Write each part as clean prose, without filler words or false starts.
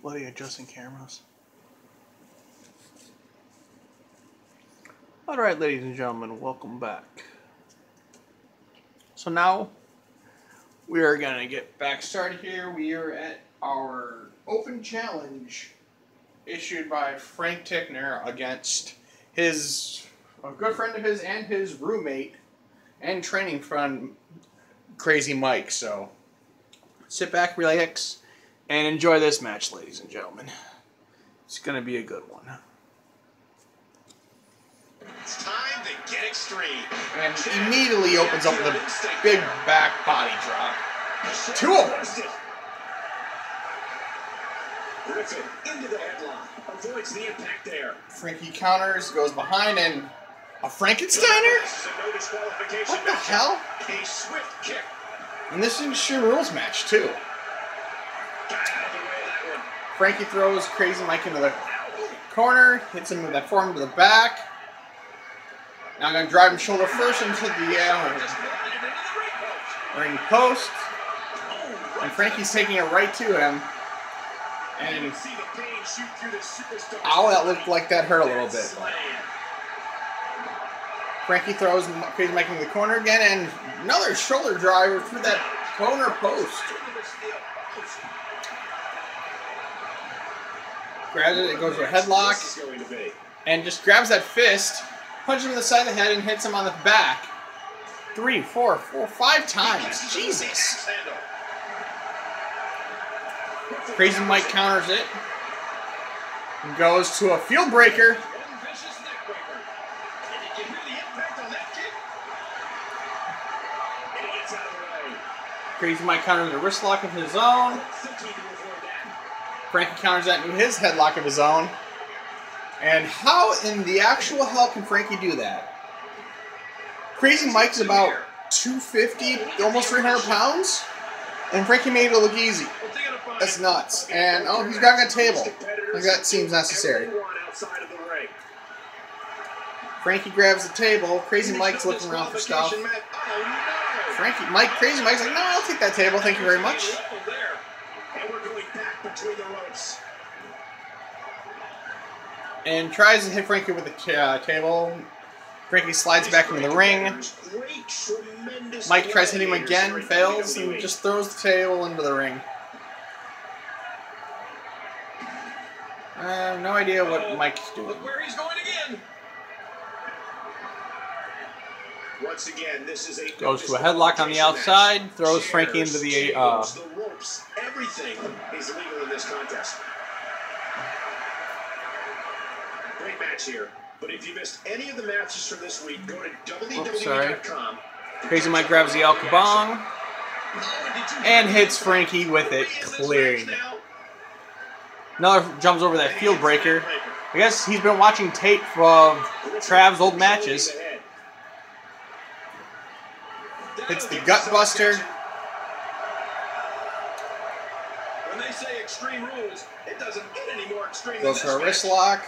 bloody adjusting cameras. Alright, ladies and gentlemen, welcome back. So now, we are going to get back started here. We are at our open challenge issued by Frank Tickner against a good friend of his and his roommate and training friend, Crazy Mike. So, sit back, relax, and enjoy this match, ladies and gentlemen. It's going to be a good one. It's time to get extreme. And immediately opens up with a big back body drop. Two of them. Griffin into the headlock. Avoids the impact there. Frankie counters, goes behind, and a Frankensteiner? What the hell? A swift kick. And this is an Extreme Rules match, too. Got out of the way of that one. Frankie throws Crazy Mike into the corner, hits him with that forearm to the back. Now I'm going to drive him shoulder first into the ring post. And Frankie's taking it right to him. And ow, that looked like that hurt a little bit. Frankie throws Crazy Mike into the corner again, and another shoulder driver through that corner post. Grabs it, it goes to a headlock, and just grabs that fist, punches him in the side of the head, and hits him on the back. 3, 4, 5 times. Jesus. Crazy Mike counters it. And goes to a field breaker. Crazy Mike counters a wrist lock of his own. Frankie counters that into his headlock of his own. And how in the actual hell can Frankie do that? Crazy Mike's about 250, almost 300 pounds. And Frankie made it look easy. That's nuts. And, oh, he's grabbing a table. Like that seems necessary. Frankie grabs the table. Crazy Mike's looking around for stuff. Crazy Mike's like, no, I'll take that table. Thank you very much. And tries to hit Frankie with the table. Frankie slides back into the ring. Mike tries hitting him again, fails, and just throws the table into the ring. I have no idea what Mike's doing. Look where he's going again. Once again, this is a goes to a headlock on the outside, throws Frankie into the ropes. Everything is legal in this contest. Great match here. But if you missed any of the matches from this week, go to WWE.com. Crazy Mike grabs the El Kabong and hits Frankie with it, clearing it. Another jumps over that field breaker. I guess he's been watching tape of Trav's old matches. Hits the gut buster. When they say Extreme Rules, it doesn't get any more extreme. Goes for a wrist lock.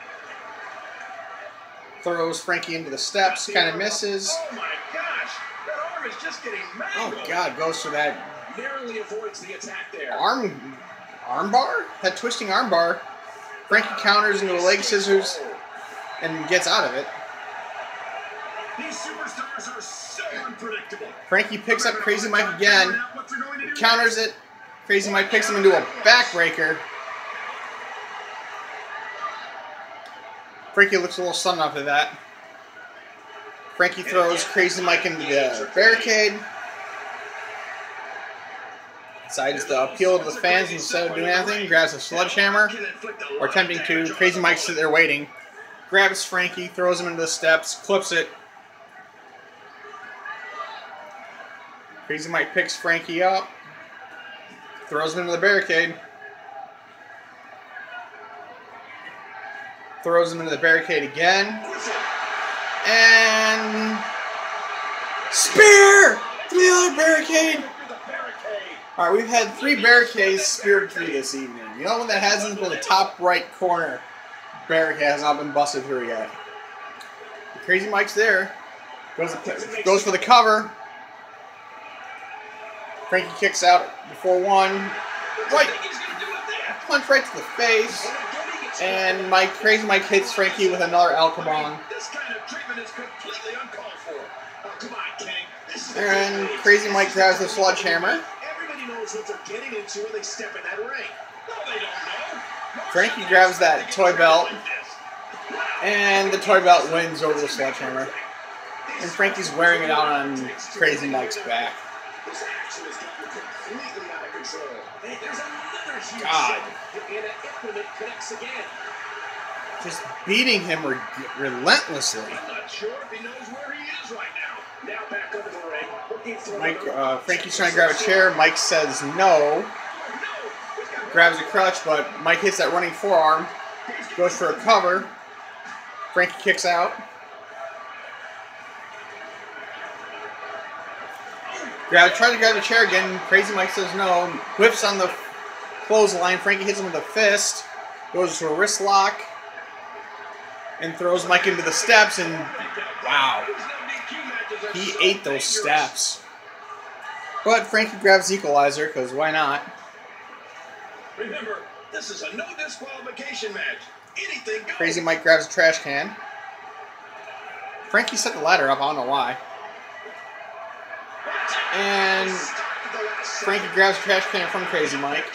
Throws Frankie into the steps, kind of misses. Oh my gosh, that arm is just getting mangled. Oh God, goes for that. Narrowly avoids the attack there. Arm bar? That twisting arm bar. Frankie counters into a leg scissors and gets out of it. These superstars are so unpredictable. Frankie picks up Crazy Mike again, counters it. Crazy Mike picks him into a backbreaker. Frankie looks a little stunned after that. Frankie throws Crazy Mike into the barricade. Decides to appeal to the fans instead of doing anything. Grabs a sledgehammer. Or attempting to. Crazy Mike's there waiting. Grabs Frankie, throws him into the steps, clips it. Crazy Mike picks Frankie up. Throws him into the barricade. Throws him into the barricade again. And spear to the other barricade. Alright, we've had 3 barricades speared through this evening. The only one that hasn't been the top right corner barricade has not been busted through yet. Crazy Mike's there. Goes for the cover. Frankie kicks out before one. Right. punch right to the face. And Crazy Mike hits Frankie with another El Kabong. This kind of treatment is completely uncalled for. Oh, come on, King. And Crazy Mike grabs the sledgehammer. Everybody knows what they're getting into when they step in that ring. No, they don't know. Frankie grabs that toy belt. And the toy belt wins over the sledgehammer. And Frankie's wearing it out on Crazy Mike's back. This action has gotten completely out of control. Hey, there's another huge God. and an implement connects again. Just beating him relentlessly. I'm not sure if he knows where he is right now. Now back under the ring. Looking for Frankie's trying to grab a chair. Mike says no. Grabs a crutch, but Mike hits that running forearm. Goes for a cover. Frankie kicks out. Tries to grab the chair again. Crazy Mike says no. Whips on the clothesline. Frankie hits him with a fist. Goes to a wrist lock. And throws Mike into the steps. And wow. He ate those steps. But Frankie grabs the equalizer, because why not? Remember, this is a no disqualification match. Anything goes. Crazy Mike grabs a trash can. Frankie set the ladder up, I don't know why. And Frankie grabs a trash can from Crazy Mike.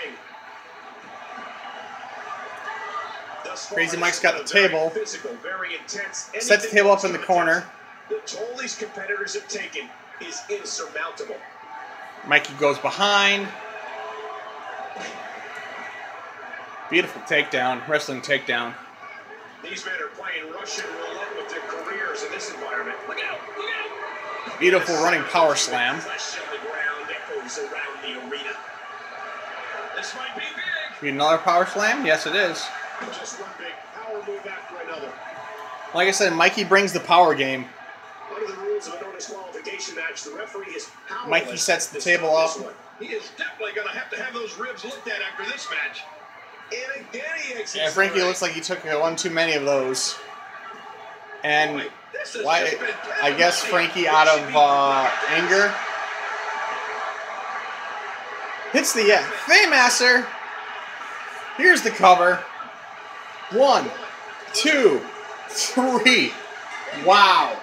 Crazy Mike's got the table. Set the table up in the corner. The toll these competitors have taken is insurmountable. Mikey goes behind. Beautiful takedown, wrestling takedown. These men are playing Russian roulette with their careers in this environment. Look out! Look out! Beautiful running power slam. Flesh on the ground echoes around the arena. This might be big. Be another power slam? Yes, it is. Just one big power move after another. Like I said, Mikey brings the power game. Under the rules of a no disqualification match, the referee is powerless. Mikey sets the table up. He is definitely going to have those ribs looked at after this match. And again, he exits. Yeah, Frankie looks like he took one too many of those. And why? I guess Frankie, out of anger, hits the Faymaster. Here's the cover. 1, 2, 3. Wow.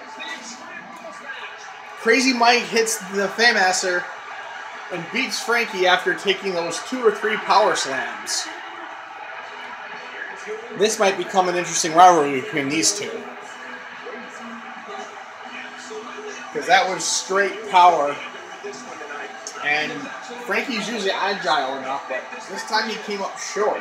Crazy Mike hits the Faymaster and beats Frankie after taking those 2 or 3 power slams. This might become an interesting rivalry between these two. Because that was straight power. And Frankie's usually agile enough, but this time he came up short.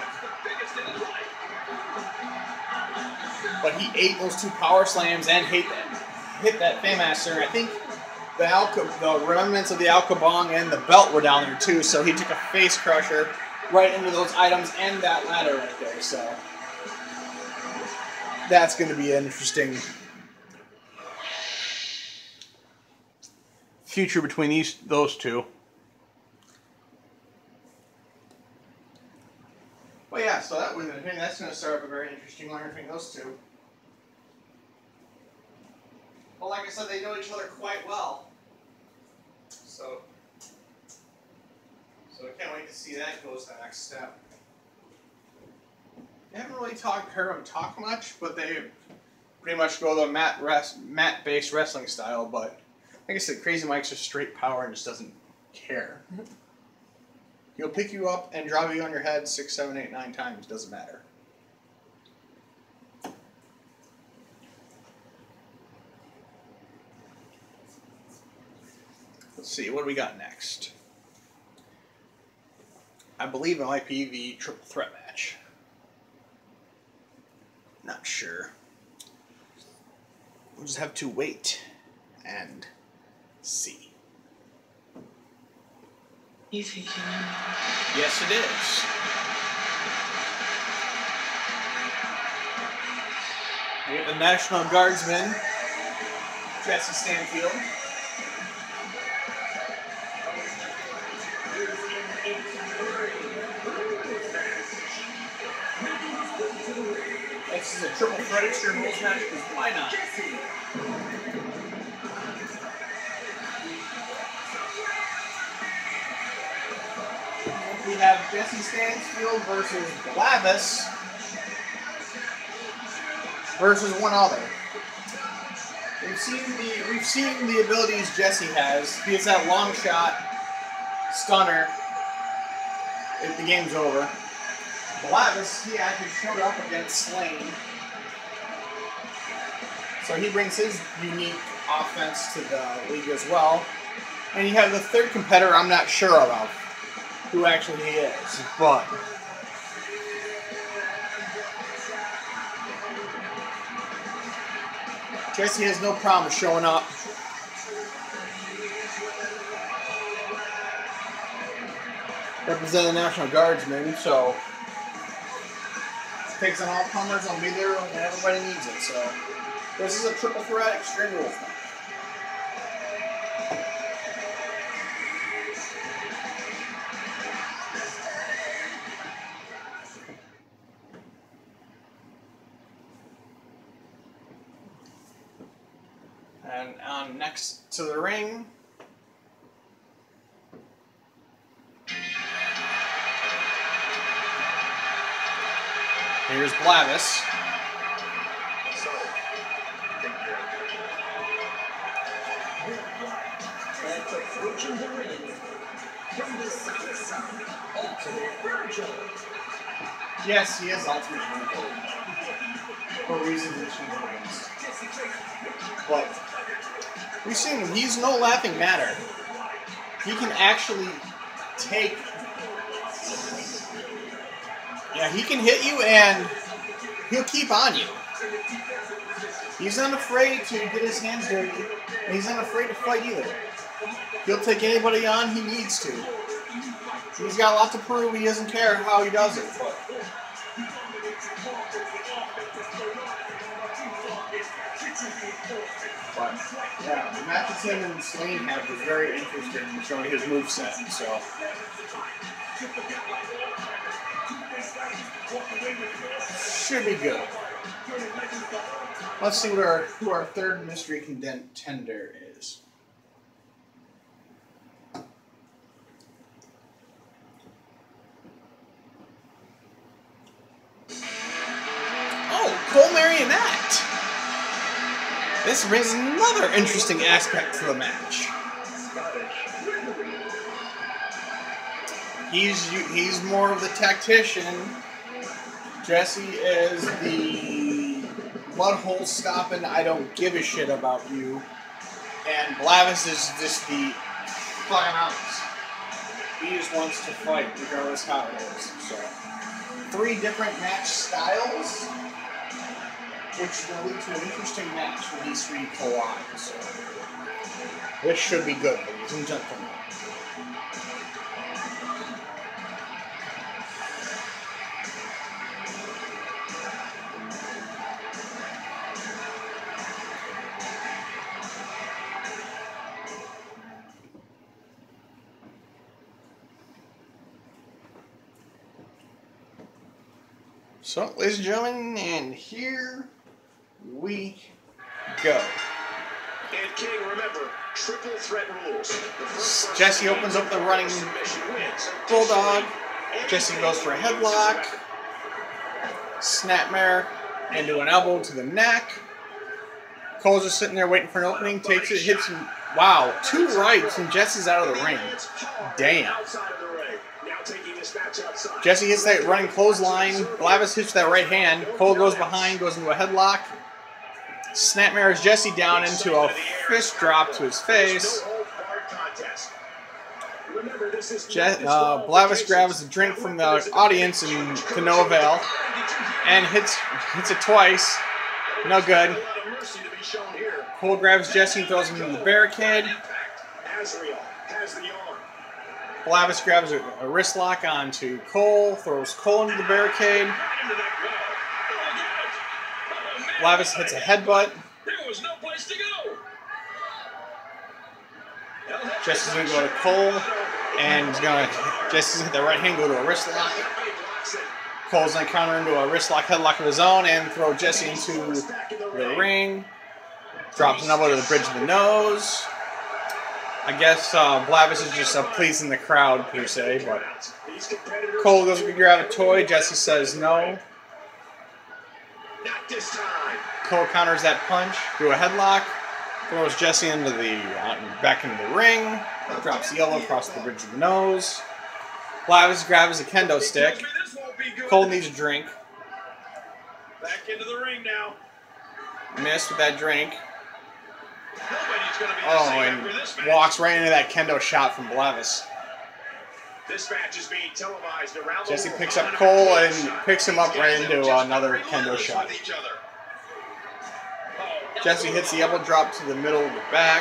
But he ate those 2 power slams and hit that Faymaster. I think the remnants of the Al Kabong and the belt were down there too, so he took a face crusher right into those items and that ladder right there. So that's going to be an interesting future between those two. Well, yeah, so that's going to start up a very interesting line between those two. Well, like I said, they know each other quite well. So I can't wait to see that goes to the next step. I haven't really heard them talk much, but they pretty much go the mat-based wrestling style. But like I said, Crazy Mike's just straight power and just doesn't care. He'll pick you up and drop you on your head 6, 7, 8, 9 times. Doesn't matter. Let's see, what do we got next? I believe it might be the triple threat match. Not sure. We'll just have to wait and see. You think you know me? Yes, it is. We have the National Guardsman, Jesse Stanfield. This is a triple threat extreme rules match, because why not? have Jesse Stansfield versus Blavis versus one other. We've seen the abilities Jesse has. He has that long shot, stunner. If the game's over. Blavis, he actually showed up against Slane. So he brings his unique offense to the league as well. And you have the third competitor I'm not sure about who actually he is, but Jesse has no problem showing up. Representing the National Guardsmen, so takes on all comers. I'll be there when everybody needs it. So this is a triple threat Extreme Rules match. And on next to the ring, here's Blavis. Approaching the ring from the South Side, Ultimate Virgil. Yes, he is Ultimate Virgil. For reasons that she knows. But we've seen him, he's no laughing matter. He can actually take. Yeah, he can hit you and he'll keep on you. He's not afraid to get his hands dirty, and he's not afraid to fight either. He'll take anybody on he needs to. He's got a lot to prove. He doesn't care how he does it. But yeah, the matches him and Slane have was very interesting, showing his moveset. So. Should be good. Let's see what who our third mystery contender is. Oh, Cole Marionette. This brings another interesting aspect to the match. He's more of the tactician. Jesse is the mudhole stopping, I don't give a shit about you. And Blavis is just the fucking honest. He just wants to fight regardless how it is. So 3 different match styles, which will lead to an interesting match when these 3 collide. So this should be good, ladies and gentlemen. So, ladies and gentlemen, and here we go. And King, remember, triple threat rules. Jesse opens up the running bulldog. Jesse goes for a headlock. Snapmare into an elbow to the neck. Cole's just sitting there waiting for an opening. Takes it, hits him. Wow, 2 rights, and Jesse's out of the ring. Damn. Jesse hits that running clothesline. Blavis hits that right hand. Cole goes behind, goes into a headlock. Snapmares Jesse down into a fist drop to his face. Blavis grabs a drink from the audience and to no avail. And hits it twice. No good. Cole grabs Jesse and throws him into the barricade. Blavis grabs a wrist lock onto Cole, throws Cole into the barricade. Blavis hits a headbutt. Jesse's going to go to Cole, and Jesse's hit the right hand, go to a wrist lock. Cole's going to counter into a wrist lock, headlock of his own, and throw Jesse into the ring. Drops an elbow to the bridge of the nose. I guess Blavis is just pleasing the crowd per se, but Cole goes to grab a toy. Jesse says no. Not this time. Cole counters that punch, do a headlock, throws Jesse into the back into the ring, drops the elbow across the bridge of the nose. Blavis grabs a kendo stick. Cole needs a drink. Back into the ring now. Missed with that drink. Nobody's going to be the Oh, same and after this match. walks right into that kendo shot from Blavis. This match is being televised around Jesse the world. picks up Cole and picks him up right into another kendo shot. Jesse hits the elbow drop to the middle of the back.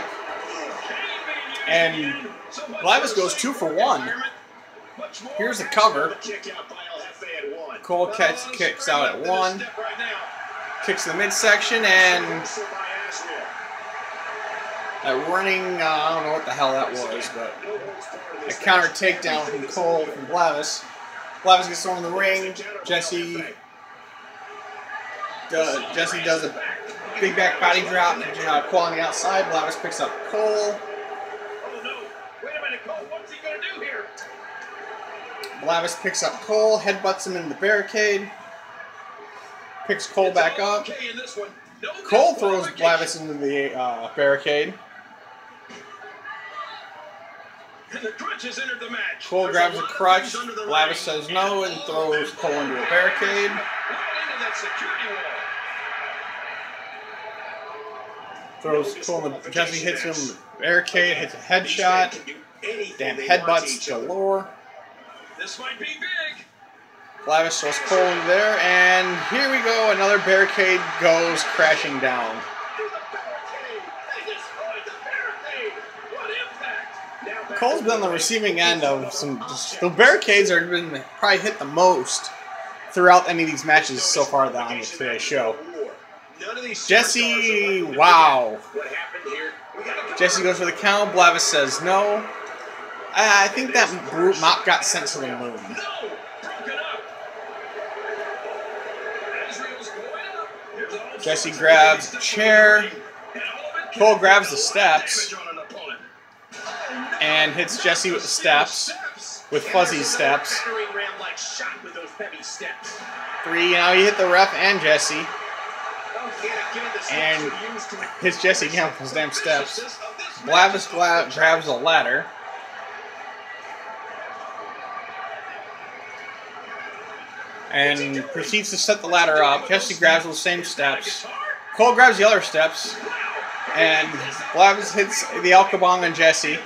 And Blavis goes 2 for 1. Here's the cover. Cole kicks out at 1. Kicks the midsection and that running, I don't know what the hell that was, but a counter takedown from Cole from Blavis. Blavis gets thrown in the ring. Jesse does a big back body drop. Cole on the outside. Blavis picks up Cole. Blavis picks up Cole, headbutts him in the barricade. Picks Cole back up. Cole throws Blavis into the barricade. Cole grabs a crutch. Blavis says no and throws Cole into a barricade. Throws Cole in the, Jesse hits him with the barricade, hits a headshot. Damn headbutts galore. This might be big. Blavis throws Cole in there, and here we go. Another barricade goes crashing down. Cole's been on the receiving end of some. The barricades are been probably hit the most throughout any of these matches so far on today's show. Jesse, wow. Jesse goes for the count. Blavis says no. I think that mop got sent to the moon. Jesse grabs the chair. Cole grabs the steps and hits Jesse with the steps, with fuzzy steps. 3, now he hit the ref and Jesse. And hits Jesse again with those damn steps. Blavis grabs a ladder. And proceeds to set the ladder up. Jesse grabs those same steps. Cole grabs the other steps. And Blavis hits the El Kabong on Jesse.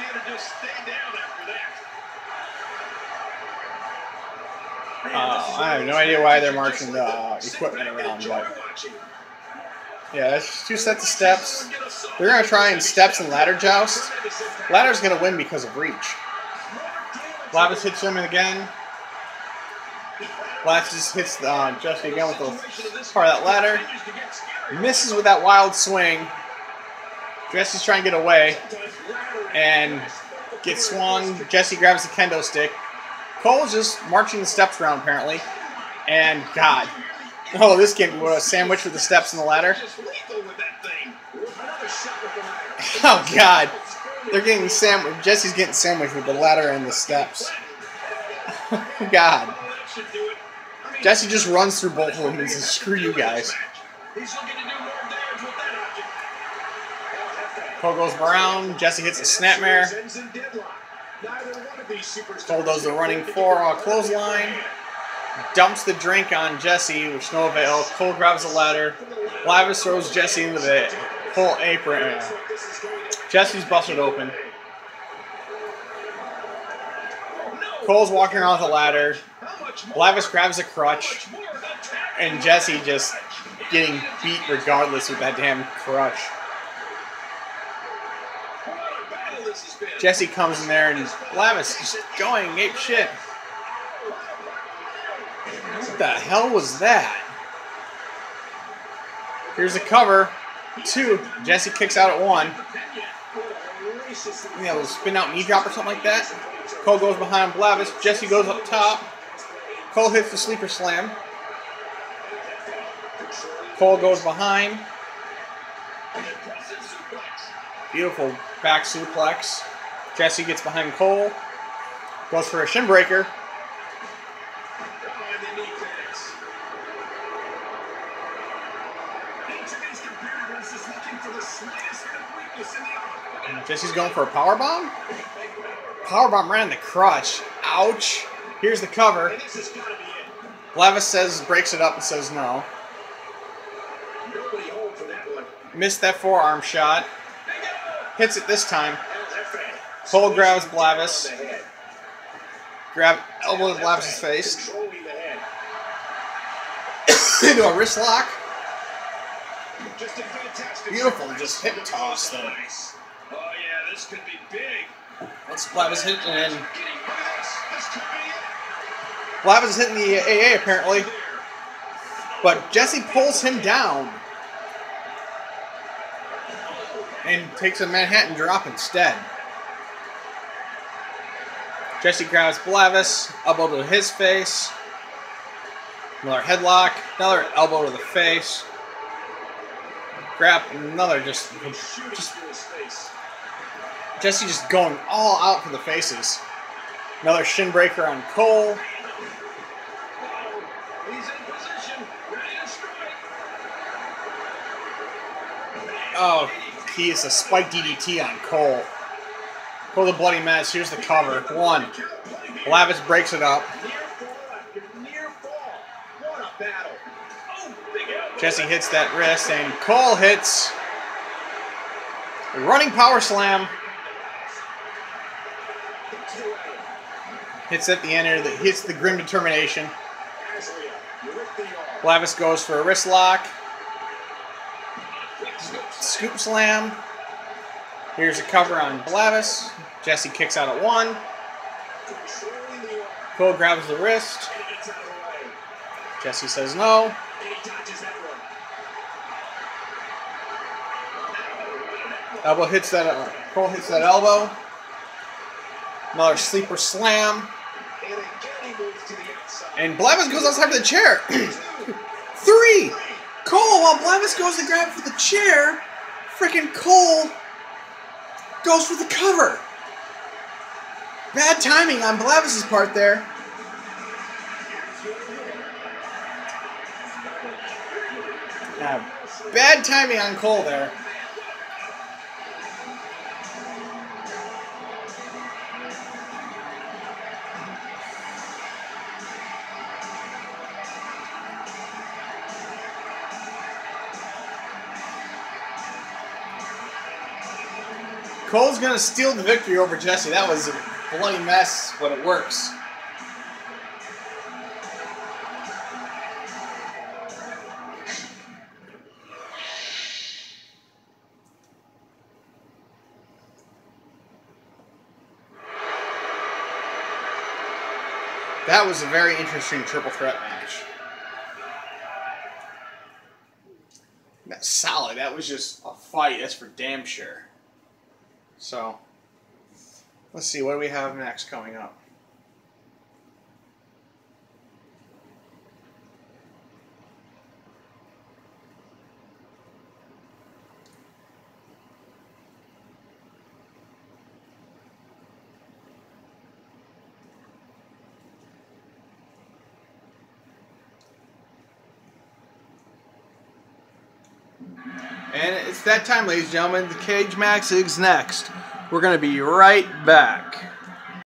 I have no idea why they're marching the equipment around, but yeah, that's 2 sets of steps. They're going to try and steps and ladder joust. Ladder's going to win because of reach. Blavis hits him again. Blavis just hits Jesse again with the part of that ladder. Misses with that wild swing. Jesse's trying to get away and gets swung. Jesse grabs the kendo stick. Cole's just marching the steps around apparently. And God. Oh, this game was a sandwich with the steps and the ladder. Oh God. They're getting sandwiched. Jesse's getting sandwiched with the ladder and the steps. God. Jesse just runs through both of them and says, screw you guys. Cole goes around. Jesse hits a snapmare. Cole does the running 4 clothesline. Dumps the drink on Jesse, which no avail. Cole grabs the ladder. Blavis throws Jesse into the full apron. Jesse's busted open. Cole's walking around the ladder. Blavis grabs a crutch. And Jesse just getting beat regardless with that damn crutch. Jesse comes in there and Blavis just going ape shit. What the hell was that? Here's a cover. 2. Jesse kicks out at 1. You know, spin out knee drop or something like that. Cole goes behind Blavis. Jesse goes up top. Cole hits the sleeper slam. Cole goes behind. Beautiful Back suplex. Jesse gets behind Cole. Goes for a shin breaker. Jesse's going for a powerbomb. Powerbomb ran the crutch. Ouch. Here's the cover. Blavis breaks it up and says no. Missed that forearm shot. Hits it this time. Cole grabs Blavis. Grab elbow to Blavis' face. Into a wrist lock. Beautiful, just hip toss though. Oh yeah, this could be big. That's Blavis hitting, and Blavis is hitting the AA apparently, but Jesse pulls him down and takes a Manhattan drop instead. Jesse grabs Blavis, elbow to his face, another headlock, another elbow to the face. Grab another, just Jesse just going all out for the faces. Another shin breaker on Cole. He's in position, ready to strike. Oh, he is a spike DDT on Cole. Cole the bloody mess. Here's the cover. One. Blavis breaks it up. Near fall. What a battle. Oh, big elbow. Jesse hits that wrist, and Cole hits a running power slam. Hits at the end, hits the Grim Determination. Blavis goes for a wrist lock. Scoop slam. Here's a cover on Blavis. Jesse kicks out at one. Cole grabs the wrist. Jesse says no. Elbow hits that. Cole hits that elbow. Another sleeper slam. And Blavis goes outside for the chair. 3. Cole, while Blavis goes to grab for the chair, freaking Cole goes for the cover. Bad timing on Blavis' part there. Bad timing on Cole there. Cole's going to steal the victory over Jesse. That was a bloody mess, but it works. That was a very interesting triple threat match. That's solid. That was just a fight. That's for damn sure. So, let's see, what do we have next coming up? And it's that time, ladies and gentlemen. The Cage Match is next. We're going to be right back.